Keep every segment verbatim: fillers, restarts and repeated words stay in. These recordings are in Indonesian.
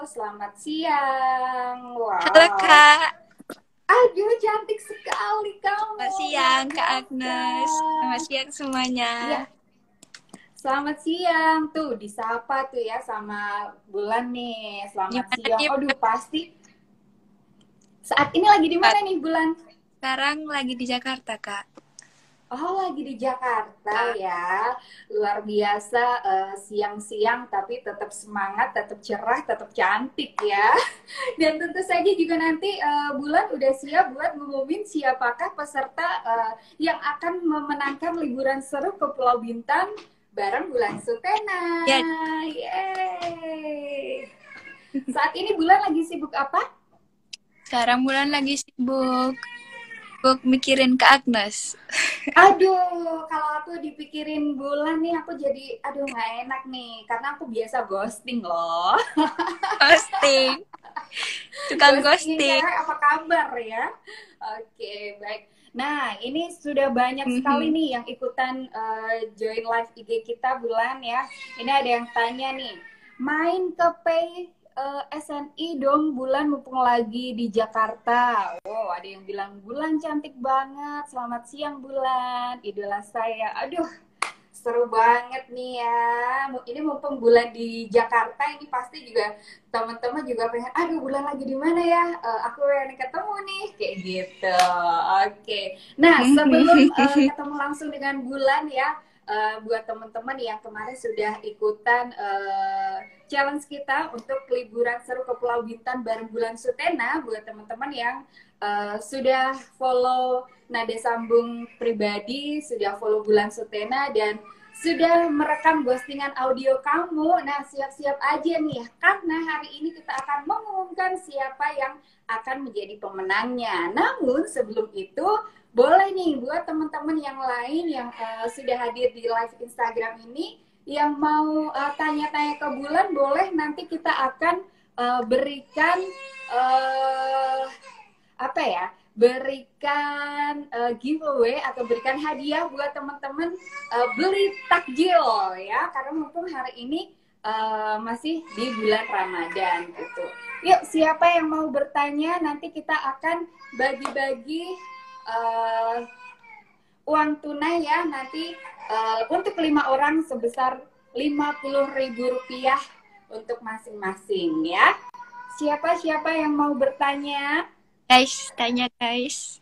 selamat siang. Halo Wow. Kak, Aduh, cantik sekali kamu. selamat siang Luar Kak biasa. Agnes. Selamat siang semuanya. Iya, selamat siang. Tuh, disapa tuh ya sama Bulan nih. Selamat Gimana siang. nih Aduh, Mbak? pasti saat ini lagi di mana nih, Bulan? Sekarang lagi di Jakarta Kak. Oh, lagi di Jakarta Ah, ya. Luar biasa, eh, siang-siang tapi tetap semangat, tetap cerah, tetap cantik ya. Dan tentu saja juga nanti eh, Bulan udah siap buat ngumumin siapakah peserta eh, yang akan memenangkan liburan seru ke Pulau Bintan bareng Bulan Sutena. ya, Yeay. Saat ini Bulan lagi sibuk apa? sekarang Bulan lagi sibuk, sibuk mikirin Kak Agnes. Aduh, kalau aku dipikirin Bulan nih aku jadi aduh nggak enak nih karena aku biasa ghosting loh. Ghosting, tukang Ghostingin ghosting. cewek apa kabar ya? Oke, baik. Nah, ini sudah banyak sekali Mhm. nih yang ikutan eh, join live I G kita Bulan ya. Ini ada yang tanya nih, main ke Pay eh, S N I dong Bulan mumpung lagi di Jakarta. Wow, ada yang bilang Bulan cantik banget. Selamat siang Bulan, idola saya. Aduh, seru banget nih ya. Ini mumpung Bulan di Jakarta, ini pasti juga teman-teman juga pengen, aduh Bulan lagi di mana ya? Eh, aku pengen ketemu nih, kayak gitu. Oke. Nah, sebelum eh, ketemu langsung dengan Bulan ya, eh, buat teman-teman yang kemarin sudah ikutan eh, challenge kita untuk liburan seru ke Pulau Bintan bareng Bulan Sutena, buat teman-teman yang eh, sudah follow Nada Sambung pribadi, sudah follow Bulan Sutena, dan sudah merekam ghostingan audio kamu. Nah, siap-siap aja nih, karena hari ini kita akan mengumumkan siapa yang akan menjadi pemenangnya. Namun, sebelum itu, boleh nih buat teman-teman yang lain yang uh, sudah hadir di live Instagram ini, yang mau uh, tanya-tanya ke Bulan, boleh nanti kita akan uh, berikan uh, apa ya, berikan uh, giveaway atau berikan hadiah buat teman-teman uh, beli takjil ya, karena mumpung hari ini uh, masih di bulan Ramadan gitu. Yuk, siapa yang mau bertanya, nanti kita akan bagi-bagi uh, uang tunai ya nanti uh, untuk lima orang sebesar lima puluh ribu rupiah untuk masing-masing ya. Siapa-siapa yang mau bertanya? Guys, tanya guys.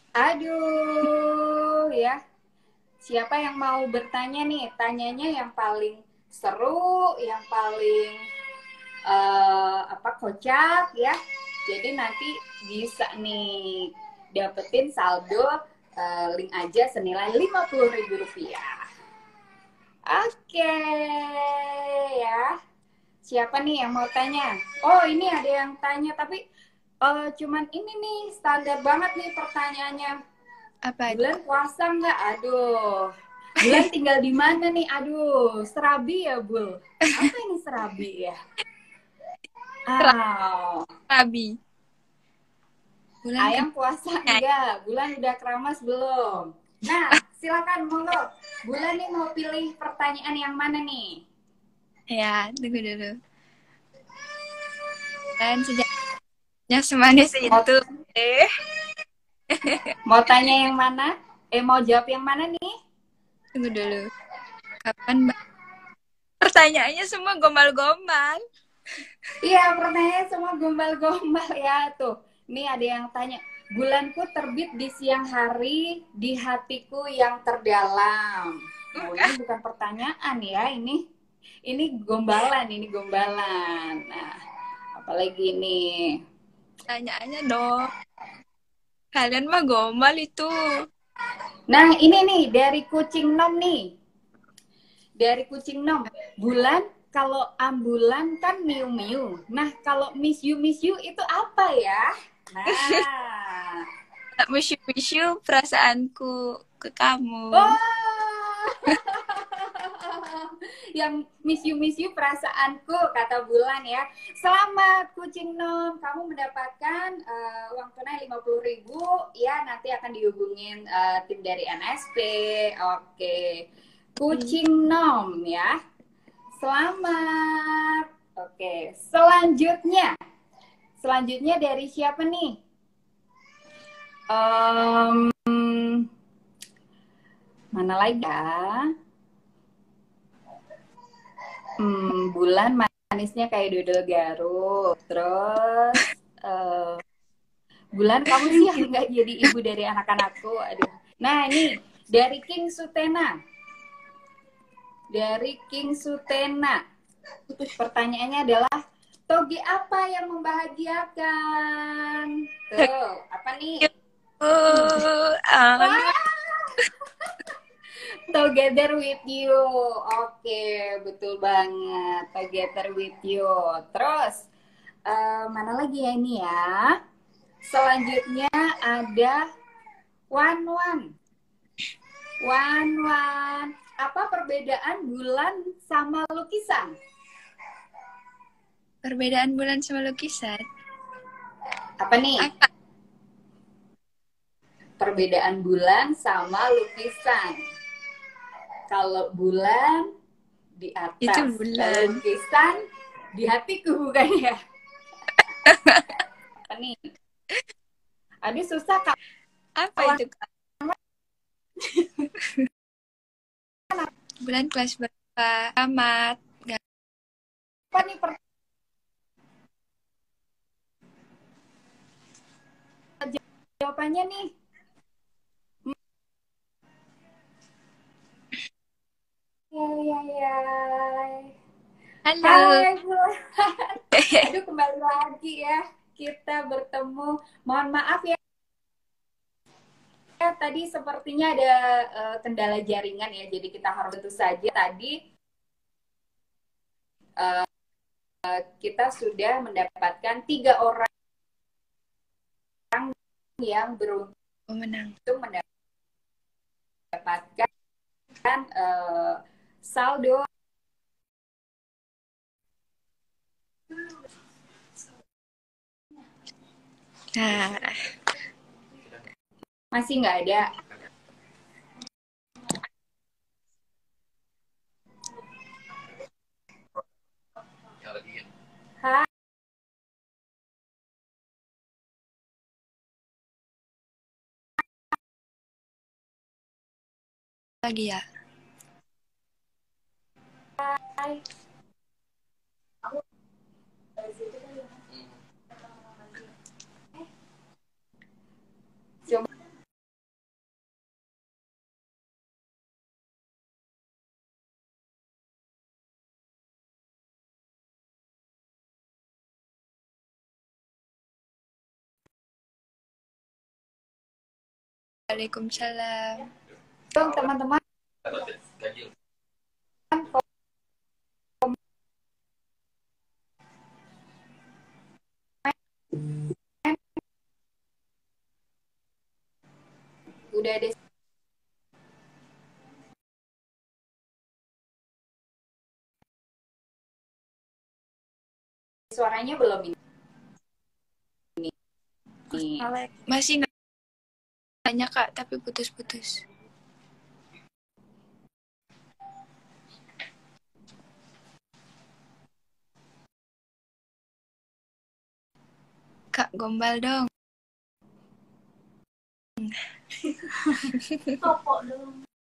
Aduh, ya. Siapa yang mau bertanya nih? Tanyanya yang paling seru, yang paling uh, apa kocak ya. Jadi nanti bisa nih dapetin saldo uh, link aja senilai lima puluh ribu rupiah. Oke, ya. Siapa nih yang mau tanya? Oh, ini ada yang tanya tapi uh, cuman ini nih standar banget nih pertanyaannya. Apa itu Bulan Kak? puasa nggak? Aduh. Bulan tinggal di mana nih? Aduh, Serabi ya, Bul. Apa ini Serabi ya? Ah, Rabi. Bulan ayam ke puasa enggak? Bulan udah keramas belum? Nah, silakan monggo. Bulan nih mau pilih pertanyaan yang mana nih? Ya, tunggu dulu. Dan sejaknya semanis Mau itu. Eh, mau tanya yang mana? Eh, mau jawab yang mana nih? tunggu dulu. Kapan Mbak? Pertanyaannya semua gombal-gombal. Iya, pertanyaannya semua gombal-gombal ya tuh. Nih ada yang tanya, bulanku terbit di siang hari di hatiku yang terdalam. Oh, ini bukan pertanyaan ya, ini ini gombalan, ini gombalan. Nah, apalagi nih. Pertanyaannya dong. Kalian mah gombal itu. Nah, ini nih dari Kucing Nom nih. Dari Kucing Nom. Bulan kalau ambulan kan miu-miu. Nah, kalau miss you miss you itu apa ya? Nah, Wish you, wish you perasaanku ke kamu. oh, yang miss you miss you perasaanku kata Bulan ya. Selamat Kucing Nom, kamu mendapatkan uh, uang tunai lima puluh ribu ya, nanti akan dihubungin uh, tim dari N S P. Oke. Kucing Nom ya. Selamat. Oke, selanjutnya. Selanjutnya dari siapa nih? Um, mana lagi ya? Hmm, bulan manisnya kayak dodol Garut. Terus uh, bulan kamu sih yang nggak jadi ibu dari anak-anakku. Aduh. Nah ini dari King Sutena. Dari King Sutena. Pertanyaannya adalah toge apa yang membahagiakan? Tuh, apa nih? Oh, anu. Together with you. Oke, betul banget. Together with you. Terus, uh, mana lagi ya ini ya? Selanjutnya ada one one. One one. Apa perbedaan bulan sama lukisan? Perbedaan bulan sama lukisan. Apa nih? Apa? Perbedaan bulan sama lukisan. Kalau bulan di atas, Itu bulan. kalau lukisan di hatiku bukan ya? Apa nih? Aduh susah kak. Apa itu kak? Bulan kelas berapa? Amat. Gak. Apa nih per jawabannya nih? Ya ya ya. Halo. Hai bulan. Aduh kembali lagi ya. Kita bertemu. Mohon maaf ya. Ya, tadi sepertinya ada uh, kendala jaringan ya, jadi kita harus tentu saja tadi uh, kita sudah mendapatkan tiga orang yang beruntung Menang. mendapatkan uh, saldo. Nah, Masih nggak ada. Hai. lagi ya. Hai. Waalaikumsalam. Dong teman-teman. Udah ada suaranya belum ini? Ini. Masih nggak banyak kak, tapi putus-putus. Kak, gombal dong. Topok dong.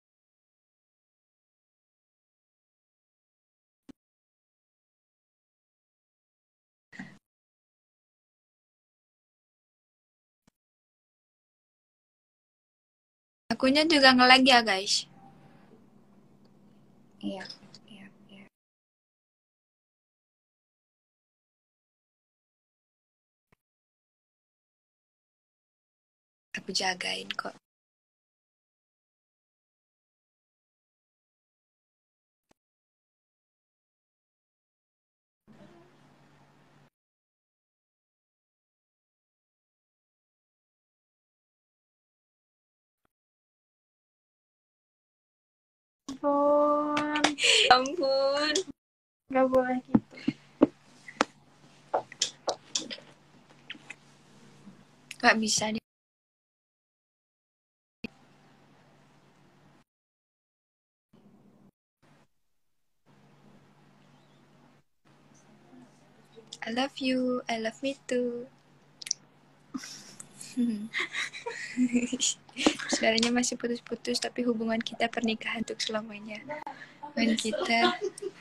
Akunya juga nge-lag ya guys. Iya, iya, iya. Aku jagain kok. Ampun, Ampun. nggak boleh gitu. Gak bisa nih. love you, I love me too. Sebenarnya masih putus-putus, tapi hubungan kita pernikahan untuk selamanya. Dan kita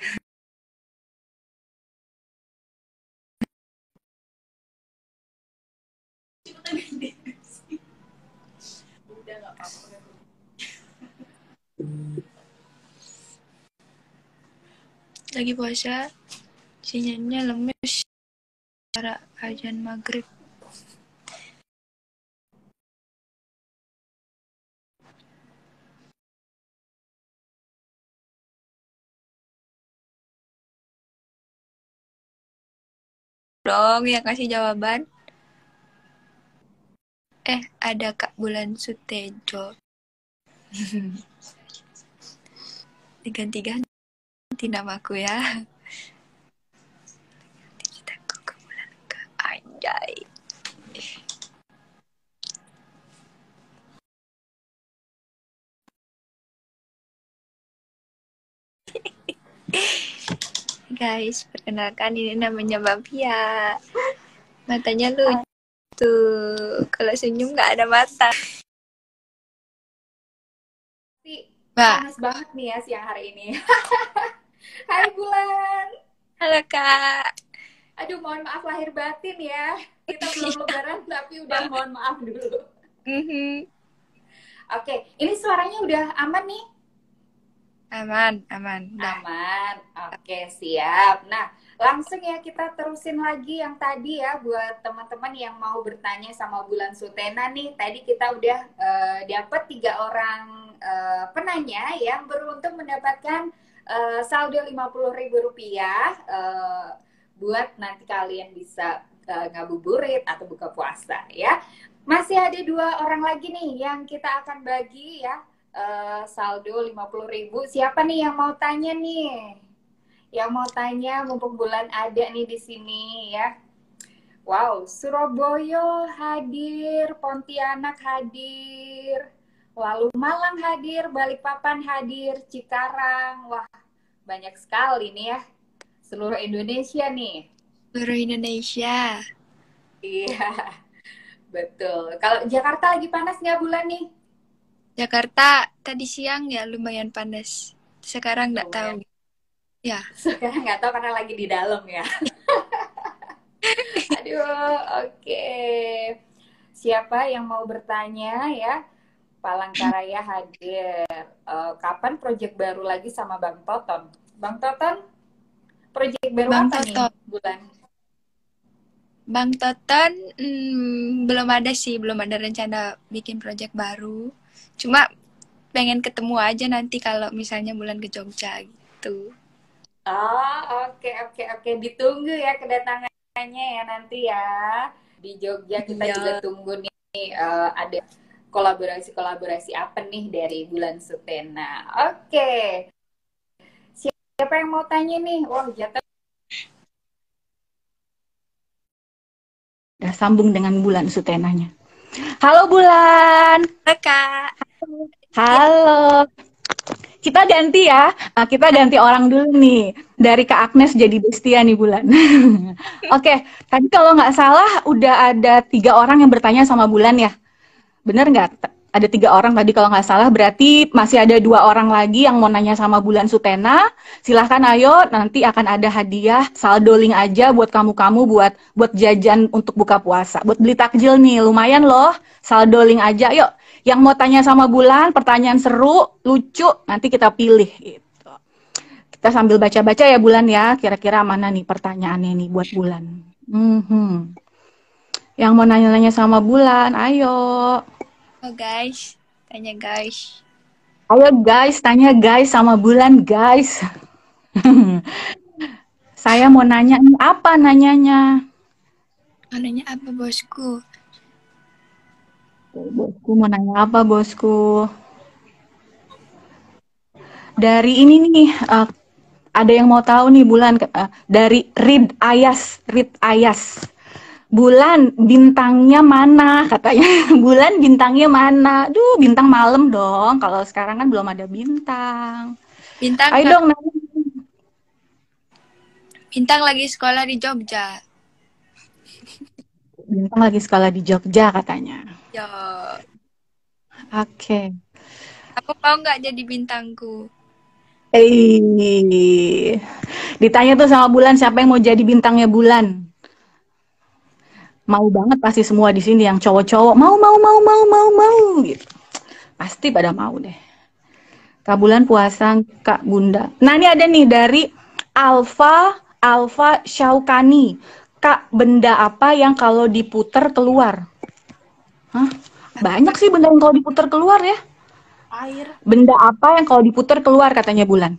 lagi puasa, sinyalnya lemes cara azan maghrib. Dong yang kasih jawaban. Eh, ada Kak Bulan Sutejo. Ganti-ganti namaku ya. Citaku ke bulan ke anjay. Guys, perkenalkan ini namanya Bapia. Matanya lucu. Kalau senyum nggak ada mata. Mbak. Panas banget nih ya siang hari ini. Hai Bulan. Halo Kak. Aduh, mohon maaf lahir batin ya. Kita belum lebaran tapi udah mohon maaf dulu. Mm-hmm. Oke, ini suaranya udah aman nih? Aman, aman. Nah. Aman. Oke, siap. Nah, langsung ya kita terusin lagi yang tadi ya buat teman-teman yang mau bertanya sama Bulan Sutena nih. Tadi kita udah uh, dapat tiga orang uh, penanya yang beruntung mendapatkan uh, saldo lima puluh ribu rupiah uh, buat nanti kalian bisa uh, ngabuburit atau buka puasa ya. Masih ada dua orang lagi nih yang kita akan bagi ya. Uh, saldo lima puluh ribu. Siapa nih yang mau tanya nih? Yang mau tanya mumpung Bulan ada nih di sini ya. Wow, Surabaya hadir, Pontianak hadir, lalu Malang hadir, Balikpapan hadir, Cikarang. Wah, banyak sekali nih ya. Seluruh Indonesia nih. Seluruh Indonesia. Iya, betul. Kalau Jakarta lagi panas nggak Bulan nih? Jakarta tadi siang ya lumayan panas. Sekarang nggak oh, tahu. Ya. Sekarang nggak tahu karena lagi di dalam ya. Aduh, oke. Okay. Siapa yang mau bertanya ya? Palangkaraya hadir. Uh, kapan proyek baru lagi sama Bang Toton? Bang Toton, proyek baru Bang apa Toton. nih Bulan? Bang Toton hmm, belum ada sih, belum ada rencana bikin proyek baru. Cuma pengen ketemu aja nanti kalau misalnya Bulan ke Jogja gitu. Oh, oke okay, oke okay, oke. Okay. Ditunggu ya kedatangannya ya nanti ya. Di Jogja kita ya. Juga tunggu nih uh, ada kolaborasi-kolaborasi apa nih dari Bulan Sutena. Oke. Okay. Siapa yang mau tanya nih? Wah, jatuh. Udah sambung dengan Bulan Sutenanya. Halo Bulan. Halo Kak. Halo. Kita ganti ya. Nah, kita ganti orang dulu nih. Dari Kak Agnes jadi Bestia nih Bulan. Oke, tadi kalau nggak salah udah ada tiga orang yang bertanya sama Bulan ya. Bener nggak? Ada tiga orang tadi kalau nggak salah. Berarti masih ada dua orang lagi yang mau nanya sama Bulan Sutena. Silahkan ayo, nanti akan ada hadiah saldo link aja buat kamu-kamu buat buat jajan untuk buka puasa. Buat beli takjil nih, lumayan loh. Saldo link aja, yuk. Yang mau tanya sama Bulan, pertanyaan seru, lucu, nanti kita pilih gitu. Kita sambil baca-baca ya Bulan ya, kira-kira mana nih pertanyaannya nih buat Bulan. Mm-hmm. Yang mau nanya-nanya sama Bulan, ayo. Oh guys, tanya guys. Ayo guys, tanya guys sama Bulan guys. Saya mau nanya nih, apa nanyanya? Mau nanya apa bosku? Bosku mau nanya apa bosku? Dari ini nih, uh, ada yang mau tahu nih Bulan, uh, dari Rid Ayas, Rid Ayas. Bulan bintangnya mana? Katanya Bulan bintangnya mana? Duh, bintang malam dong. Kalau sekarang kan belum ada bintang. Bintang. Ayo dong. Bintang lagi sekolah di Jogja. Bintang lagi sekolah di Jogja katanya. Yo, Oke. kamu mau nggak jadi bintangku? Eh, ditanya tuh sama Bulan siapa yang mau jadi bintangnya Bulan. Mau banget pasti semua di sini yang cowok-cowok mau mau mau mau mau mau gitu. Pasti pada mau deh. Kak Bulan puasa, Kak Bunda. Nah, ini ada nih dari Alfa Alfa Syaukani. Kak, benda apa yang kalau diputer keluar? Hah? Banyak sih benda yang kalau diputer keluar ya. Air. Benda apa yang kalau diputer keluar katanya Bulan?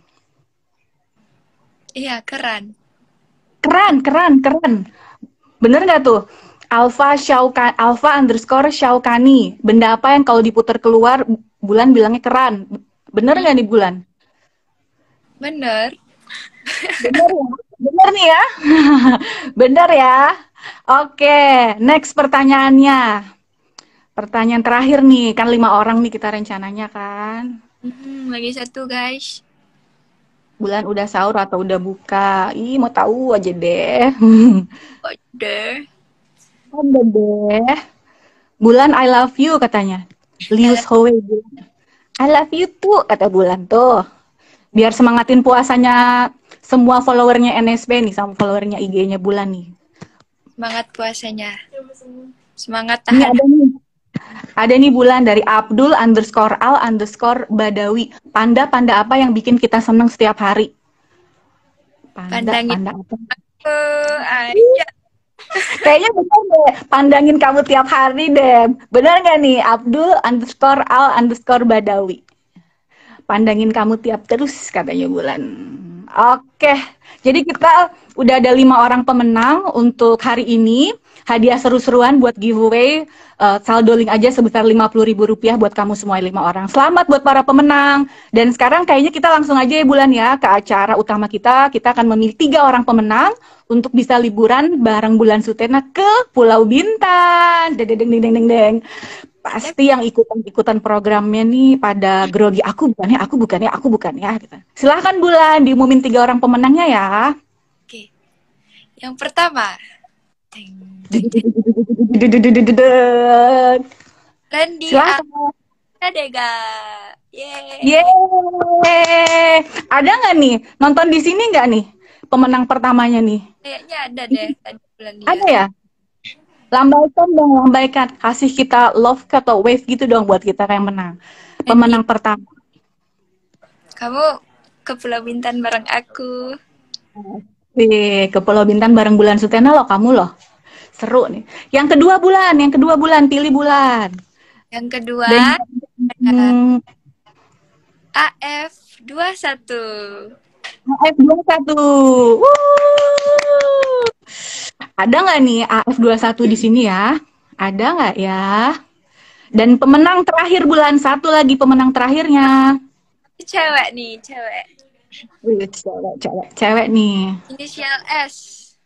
Iya, keran. Keran, keran, keran. Bener nggak tuh? Alfa Syauka, Alfa underscore Syaukani. Benda apa yang kalau diputer keluar, Bulan bilangnya keran. Bener nggak nih Bulan? Bener. Bener ya? Bener nih ya? Bener ya? Oke, next pertanyaannya. Pertanyaan terakhir nih, kan lima orang nih kita rencananya kan. Hmm, lagi satu guys. Bulan udah sahur atau udah buka? Ih, mau tahu aja deh. Udah. Udah deh. Bulan I love you katanya. Lius Howe bilang, I love you tuh kata Bulan tuh. Biar semangatin puasanya semua followernya N S P nih sama followernya I G-nya Bulan nih. Semangat puasanya. Semangat Ini tahan. ada nih. Ada nih Bulan dari Abdul underscore Al underscore Badawi. Panda-panda apa yang bikin kita seneng setiap hari? Panda, Pandangin panda apa? aku aja. Kayaknya bener deh, pandangin kamu tiap hari deh. Bener nggak nih, Abdul underscore Al underscore Badawi? Pandangin kamu tiap terus, katanya Bulan. Oke, jadi kita udah ada lima orang pemenang untuk hari ini. Hadiah seru-seruan buat giveaway. Uh, saldo link aja sebesar lima puluh ribu rupiah buat kamu semua lima orang. Selamat buat para pemenang. Dan sekarang kayaknya kita langsung aja ya Bulan ya ke acara utama kita. Kita akan memilih tiga orang pemenang untuk bisa liburan bareng Bulan Sutena ke Pulau Bintan. Deng deng deng deng deng deng. Pasti yang ikutan-ikutan programnya nih pada grogi. Aku bukannya, aku bukannya, aku bukannya. Gitu. Silahkan Bulan diumumin tiga orang pemenangnya ya. Oke. Yang pertama. Randy Silahkan. Adega. Yeay. Yeay. Ada nggak nih? Nonton di sini nggak nih? Pemenang pertamanya nih. Kayaknya ada deh tadi bulan dia. Ada ya? Lambaikan dong, lambaikan. Kasih kita love atau wave gitu dong buat kita yang menang. Pemenang Randy, pertama. kamu ke Pulau Bintan bareng aku. Wih, ke Pulau Bintan bareng Bulan Sutena loh, kamu loh. Seru nih. Yang kedua Bulan, yang kedua Bulan, pilih Bulan. Yang kedua, Dan, hmm, A F dua puluh satu. A F dua puluh satu. Wuh. Ada nggak nih A F dua puluh satu di sini ya? Ada nggak ya? Dan pemenang terakhir Bulan, satu lagi pemenang terakhirnya. Cewek nih, cewek. Wih, cewek, cewek, cewek nih. Inisial S.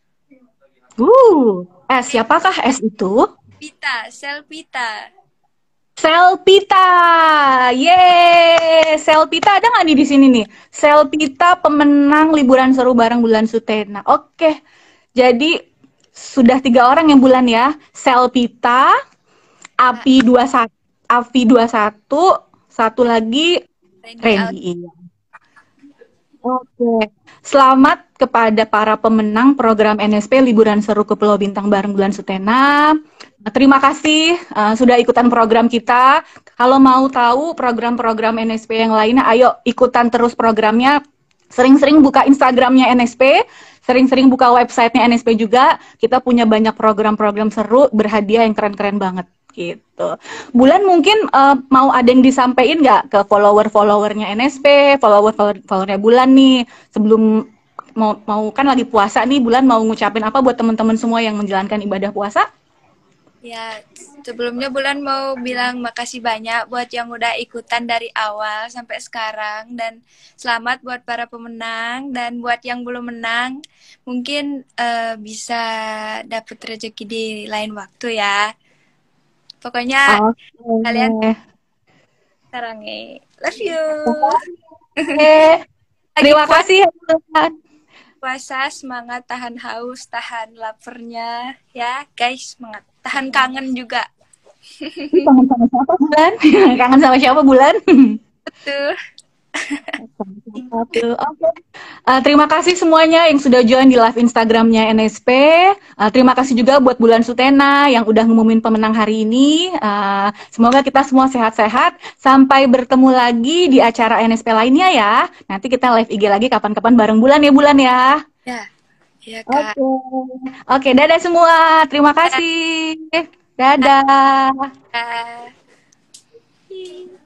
Uh, S, siapakah S itu? Pita, Selvita. Selvita, yeay, Selvita ada nggak nih di sini nih? Selvita pemenang liburan seru bareng Bulan Sutena. Oke, jadi sudah tiga orang yang Bulan ya. Selvita, Api dua puluh satu, Avi dua puluh satu, satu lagi Randy. Iya. Oke, selamat kepada para pemenang program N S P Liburan Seru ke Pulau Bintang bareng Bulan Sutena. Terima kasih uh, sudah ikutan program kita. Kalau mau tahu program-program N S P yang lainnya, ayo ikutan terus programnya. Sering-sering buka Instagramnya N S P, sering-sering buka websitenya N S P juga. Kita punya banyak program-program seru, berhadiah yang keren-keren banget. Gitu. Bulan mungkin uh, mau ada yang disampaikan nggak ke follower-followernya N S P, follower-followernya Bulan nih sebelum mau mau kan lagi puasa nih, Bulan mau ngucapin apa buat teman-teman semua yang menjalankan ibadah puasa? Ya, sebelumnya Bulan mau bilang makasih banyak buat yang udah ikutan dari awal sampai sekarang dan selamat buat para pemenang dan buat yang belum menang mungkin uh, bisa dapet rezeki di lain waktu ya. Pokoknya Okay. kalian sekarang nih. Love you. Okay. Terima kasih Bulan. puasa, semangat tahan haus, tahan laparnya ya guys, semangat. Tahan kangen juga. Ih, kangen sama siapa Bulan? Kangen sama siapa Bulan? Betul. Oke. Uh, terima kasih semuanya yang sudah join di live Instagramnya N S P. Uh, terima kasih juga buat Bulan Sutena yang udah ngumumin pemenang hari ini. Uh, semoga kita semua sehat-sehat. Sampai bertemu lagi di acara N S P lainnya ya. Nanti kita live I G lagi kapan-kapan bareng Bulan ya Bulan ya. Ya, ya Kak. Oke, Oke, dadah semua. Terima kasih. Dadah. Dadah.